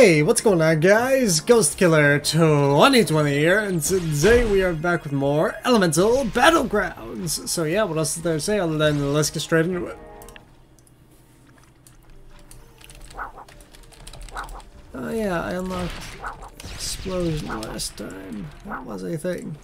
Hey, what's going on, guys? Ghost Killer 2020 here, and today we are back with more Elemental Battlegrounds. So yeah, what else is there to say other than let's get straight into it. Oh yeah, I unlocked Explosion last time. That was a thing.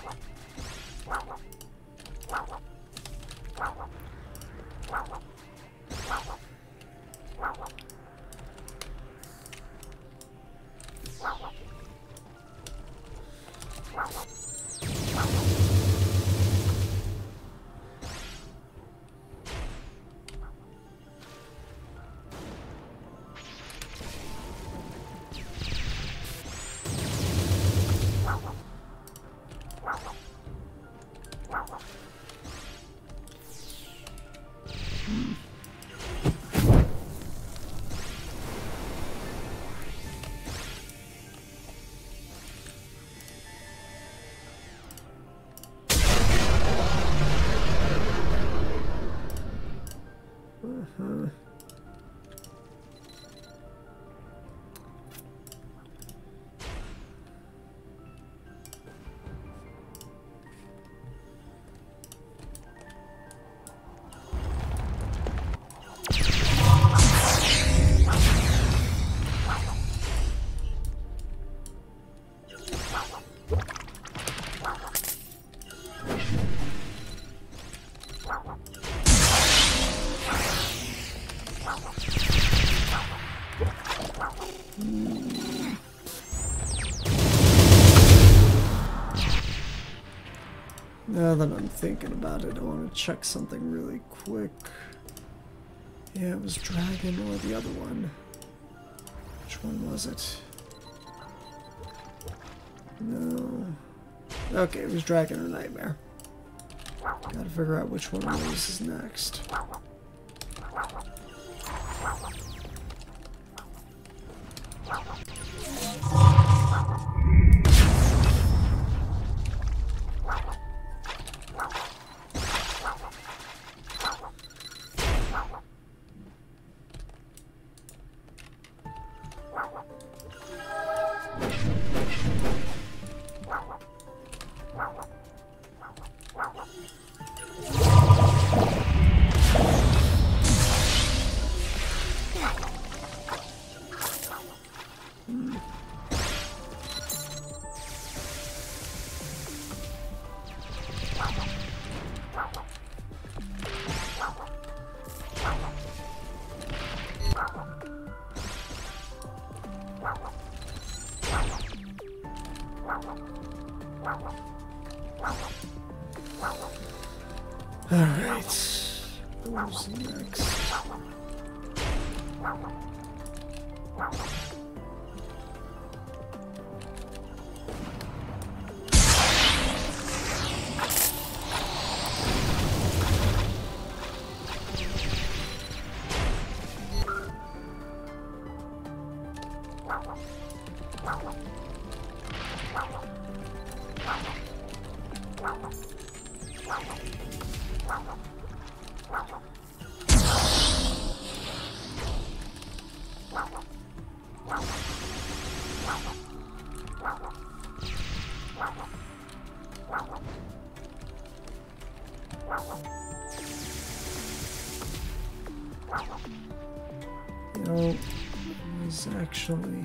Now that I'm thinking about it, I want to check something really quick. Yeah, it was Dragon or the other one. Which one was it? No. Okay, it was Dragon or Nightmare. Gotta figure out which one of those is next. Alright, who's next? No, it was actually...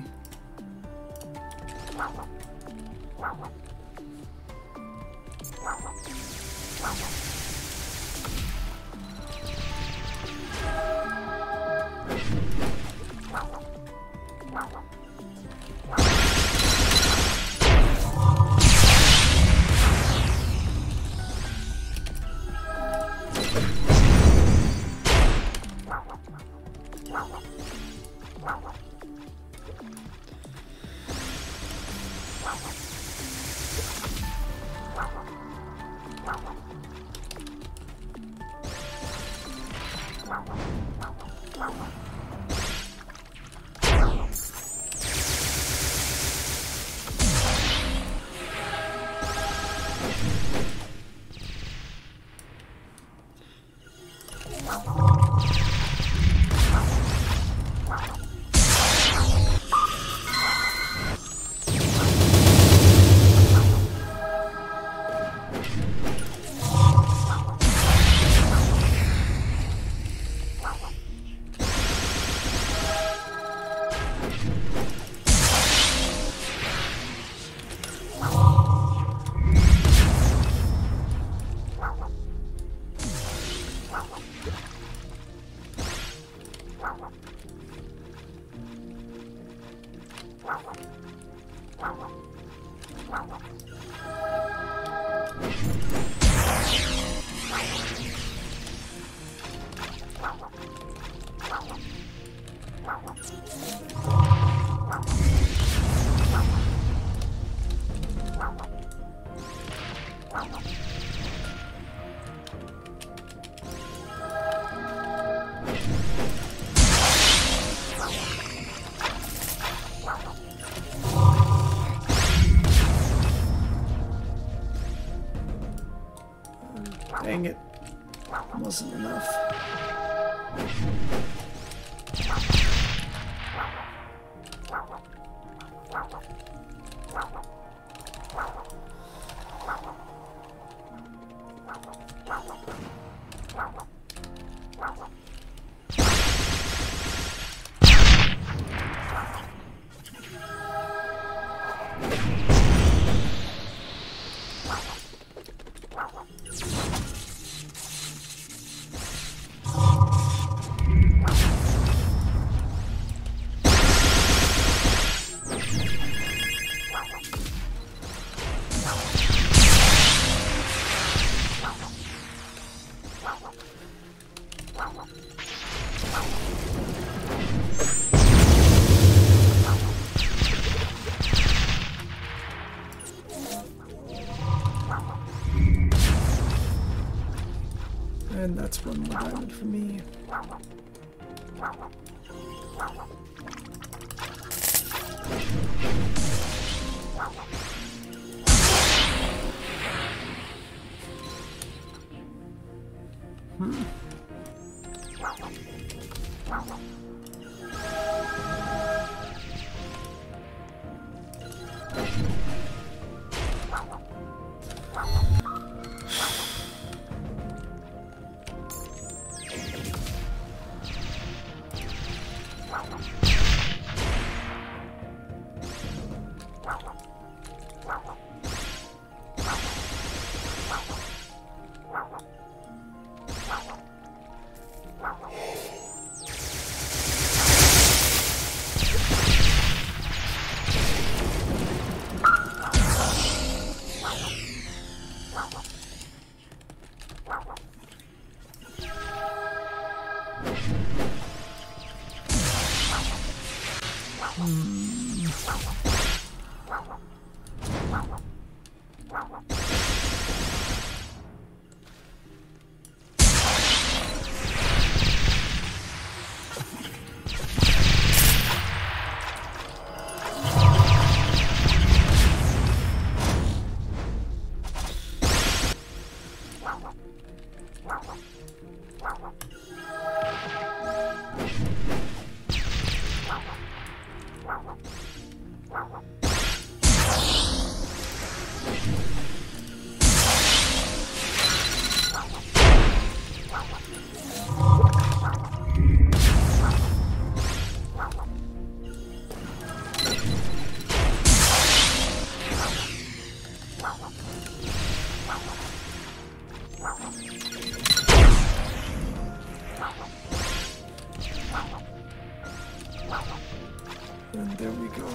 Dang it. Wasn't enough. And that's one more diamond for me. And there we go.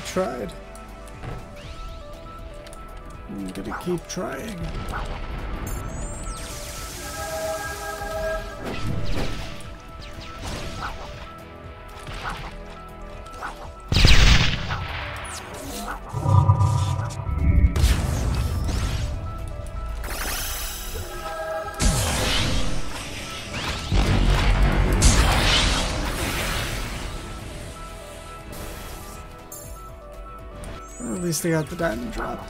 tried. I'm gonna keep trying. Well, at least I got the diamond drop.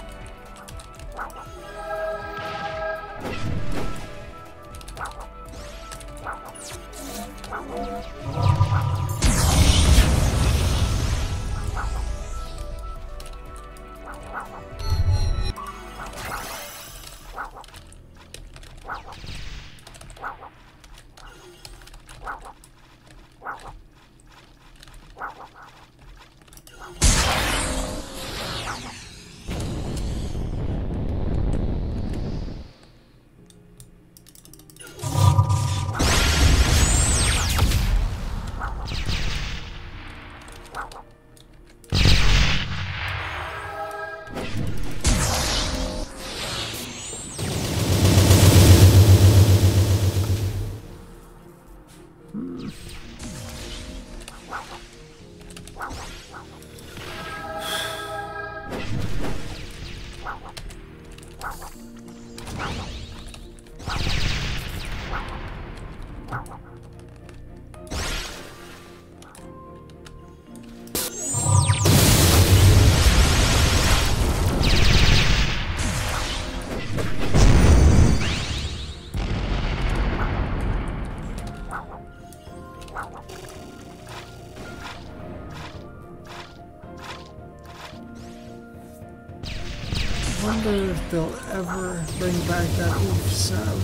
I wonder if they'll ever bring back that oof sound.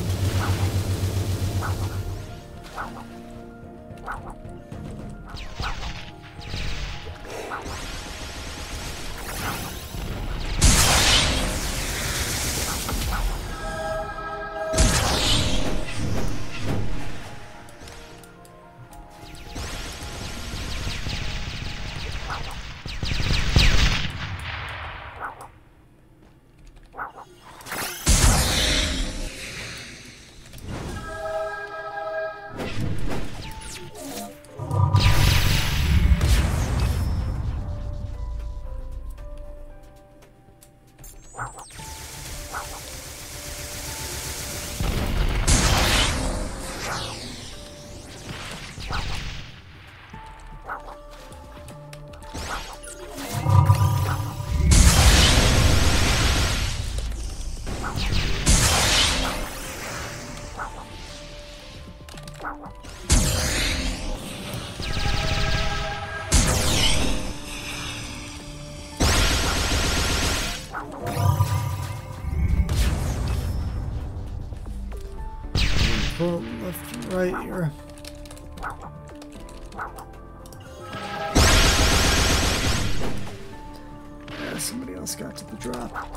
Pull left and right here. Yeah, somebody else got to the drop.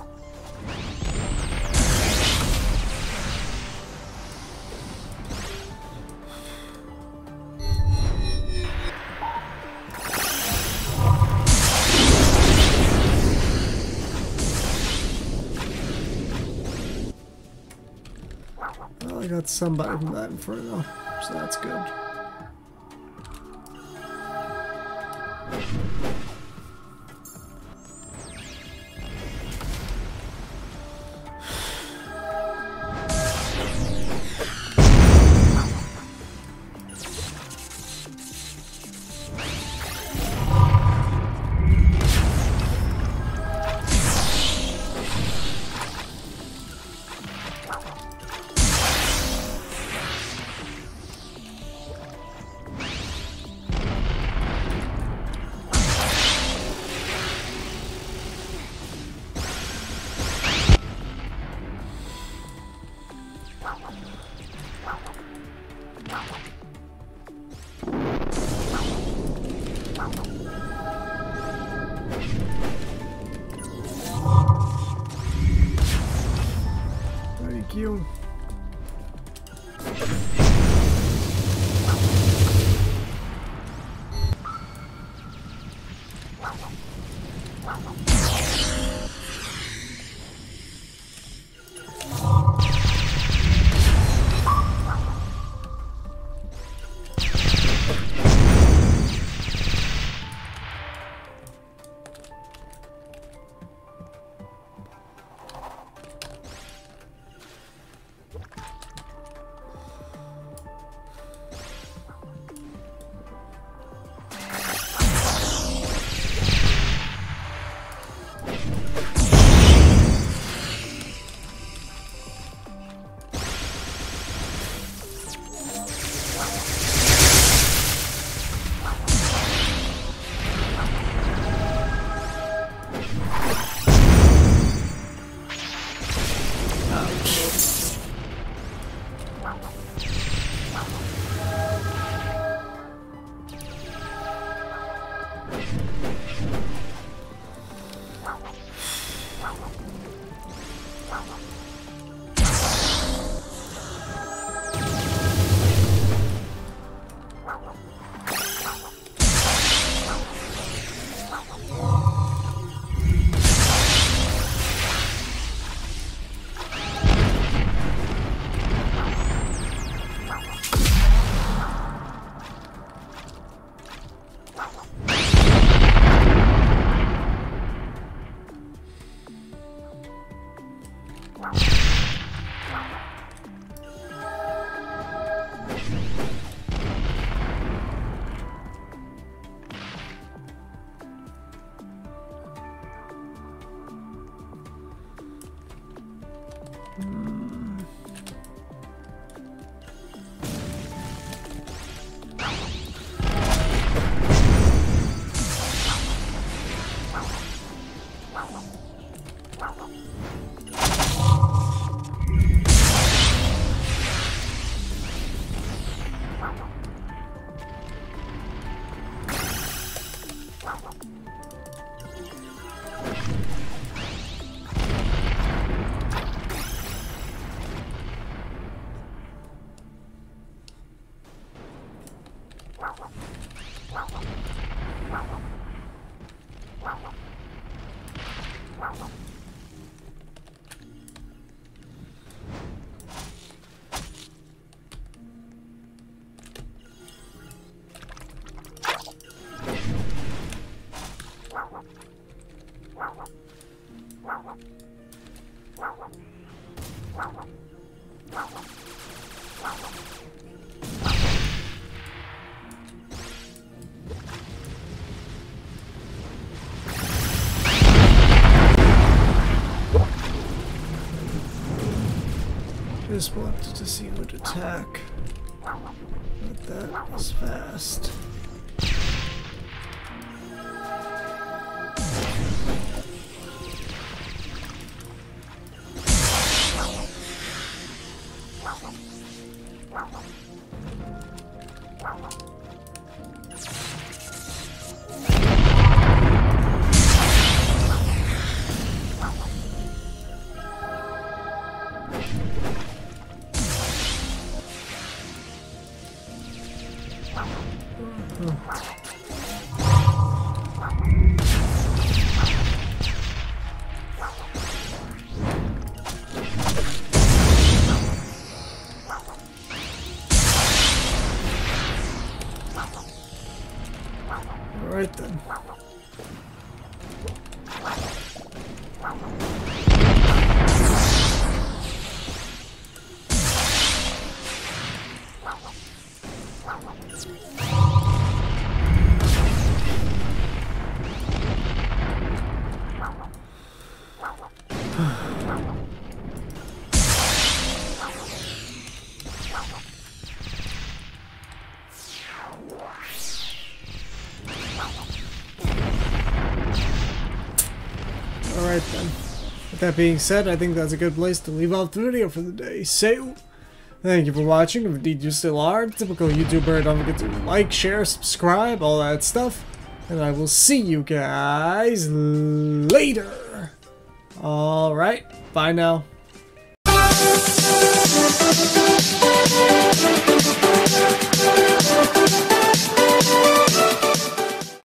Well, I got somebody from that inferno, so that's good. Thank you. Just wanted to see who would attack. But that was fast. Alright then. Alright then. With that being said, I think that's a good place to leave off the video for the day. So, thank you for watching. If indeed you still are, typical YouTuber, don't forget to like, share, subscribe, all that stuff. And I will see you guys later. Alright, bye now.